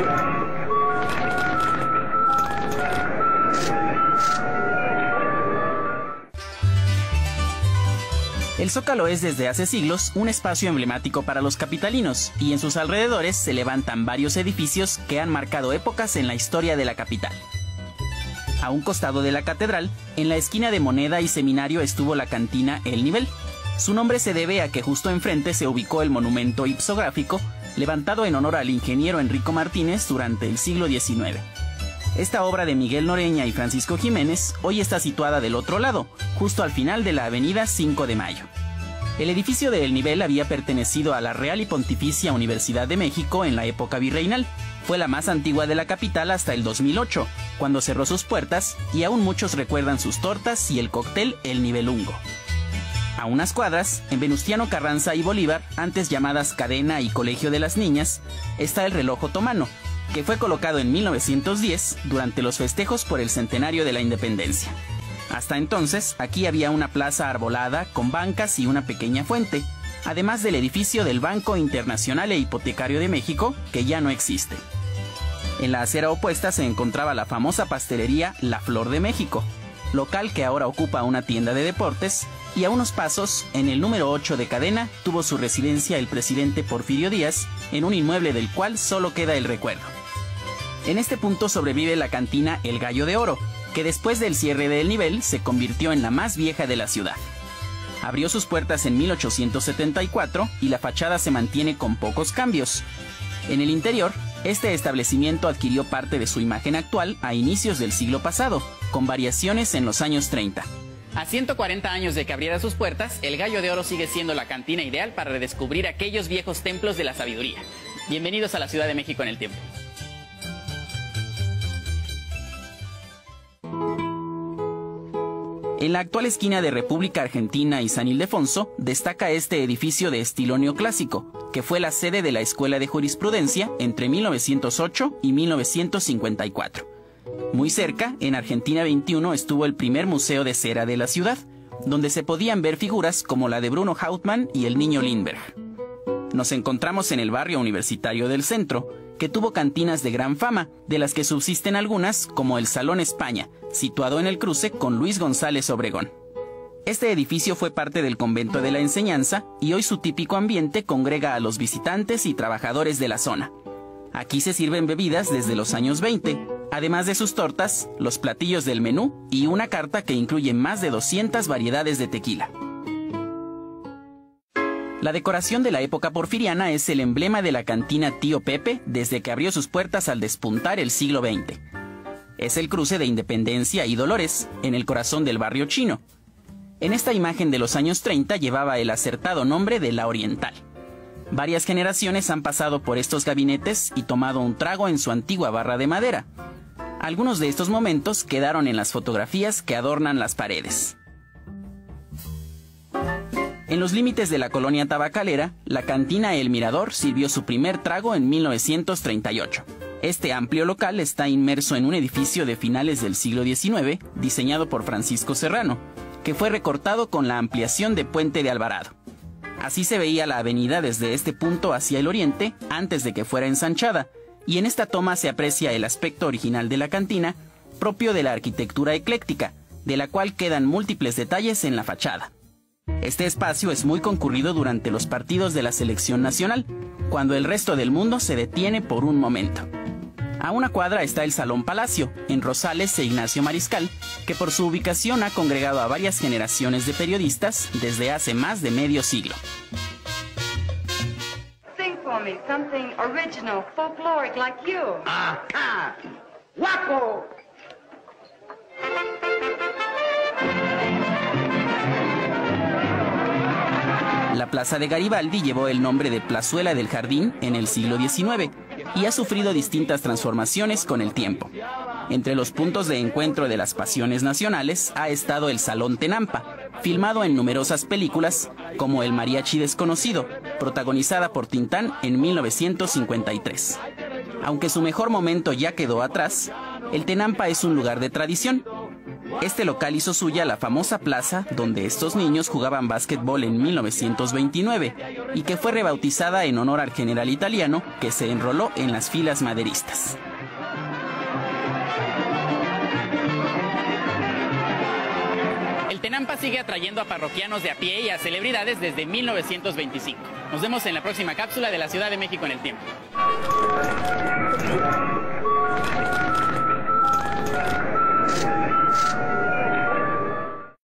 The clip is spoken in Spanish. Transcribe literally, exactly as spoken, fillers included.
El Zócalo es desde hace siglos un espacio emblemático para los capitalinos, y en sus alrededores se levantan varios edificios que han marcado épocas en la historia de la capital. A un costado de la catedral, en la esquina de Moneda y Seminario, estuvo la cantina El Nivel. Su nombre se debe a que justo enfrente se ubicó el monumento ipsográfico, levantado en honor al ingeniero Enrico Martínez durante el siglo diecinueve. Esta obra de Miguel Noreña y Francisco Jiménez hoy está situada del otro lado, justo al final de la avenida cinco de mayo. El edificio de El Nivel había pertenecido a la Real y Pontificia Universidad de México en la época virreinal. Fue la más antigua de la capital hasta el dos mil ocho, cuando cerró sus puertas, y aún muchos recuerdan sus tortas y el cóctel El Nivelungo. A unas cuadras, en Venustiano Carranza y Bolívar, antes llamadas Cadena y Colegio de las Niñas, está el reloj otomano, que fue colocado en mil novecientos diez durante los festejos por el centenario de la independencia. Hasta entonces, aquí había una plaza arbolada con bancas y una pequeña fuente, además del edificio del Banco Internacional e Hipotecario de México, que ya no existe. En la acera opuesta se encontraba la famosa pastelería La Flor de México, local que ahora ocupa una tienda de deportes, y a unos pasos, en el número ocho de Cadena, tuvo su residencia el presidente Porfirio Díaz, en un inmueble del cual solo queda el recuerdo. En este punto sobrevive la cantina El Gallo de Oro, que después del cierre del Nivel se convirtió en la más vieja de la ciudad. Abrió sus puertas en mil ochocientos setenta y cuatro y la fachada se mantiene con pocos cambios. En el interior, este establecimiento adquirió parte de su imagen actual a inicios del siglo pasado, con variaciones en los años treinta. A ciento cuarenta años de que abriera sus puertas, el Gallo de Oro sigue siendo la cantina ideal para redescubrir aquellos viejos templos de la sabiduría. Bienvenidos a la Ciudad de México en el tiempo. En la actual esquina de República Argentina y San Ildefonso destaca este edificio de estilo neoclásico, que fue la sede de la Escuela de Jurisprudencia entre mil novecientos ocho y mil novecientos cincuenta y cuatro. Muy cerca, en Argentina veintiuno, estuvo el primer museo de cera de la ciudad, donde se podían ver figuras como la de Bruno Hauptmann y el Niño Lindbergh. Nos encontramos en el barrio universitario del centro, que tuvo cantinas de gran fama, de las que subsisten algunas como el Salón España, situado en el cruce con Luis González Obregón. Este edificio fue parte del convento de la enseñanza y hoy su típico ambiente congrega a los visitantes y trabajadores de la zona. Aquí se sirven bebidas desde los años veinte, además de sus tortas, los platillos del menú y una carta que incluye más de doscientas variedades de tequila. La decoración de la época porfiriana es el emblema de la cantina Tío Pepe desde que abrió sus puertas al despuntar el siglo veinte. Es el cruce de Independencia y Dolores, en el corazón del barrio chino. En esta imagen de los años treinta llevaba el acertado nombre de La Oriental. Varias generaciones han pasado por estos gabinetes y tomado un trago en su antigua barra de madera. Algunos de estos momentos quedaron en las fotografías que adornan las paredes. En los límites de la colonia tabacalera, la cantina El Mirador sirvió su primer trago en mil novecientos treinta y ocho. Este amplio local está inmerso en un edificio de finales del siglo diecinueve, diseñado por Francisco Serrano, que fue recortado con la ampliación de Puente de Alvarado. Así se veía la avenida desde este punto hacia el oriente, antes de que fuera ensanchada, y en esta toma se aprecia el aspecto original de la cantina, propio de la arquitectura ecléctica, de la cual quedan múltiples detalles en la fachada. Este espacio es muy concurrido durante los partidos de la selección nacional, cuando el resto del mundo se detiene por un momento. A una cuadra está el Salón Palacio, en Rosales e Ignacio Mariscal, que por su ubicación ha congregado a varias generaciones de periodistas desde hace más de medio siglo. Sing for me something original, folkloric like you. Ajá. ¡Guapo! La Plaza de Garibaldi llevó el nombre de Plazuela del Jardín en el siglo diecinueve y ha sufrido distintas transformaciones con el tiempo. Entre los puntos de encuentro de las pasiones nacionales ha estado el Salón Tenampa, filmado en numerosas películas como El Mariachi Desconocido, protagonizada por Tintán en mil novecientos cincuenta y tres. Aunque su mejor momento ya quedó atrás, el Tenampa es un lugar de tradición. Este local hizo suya la famosa plaza donde estos niños jugaban básquetbol en mil novecientos veintinueve y que fue rebautizada en honor al general italiano que se enroló en las filas maderistas. El Tenampa sigue atrayendo a parroquianos de a pie y a celebridades desde mil novecientos veinticinco. Nos vemos en la próxima cápsula de la Ciudad de México en el Tiempo.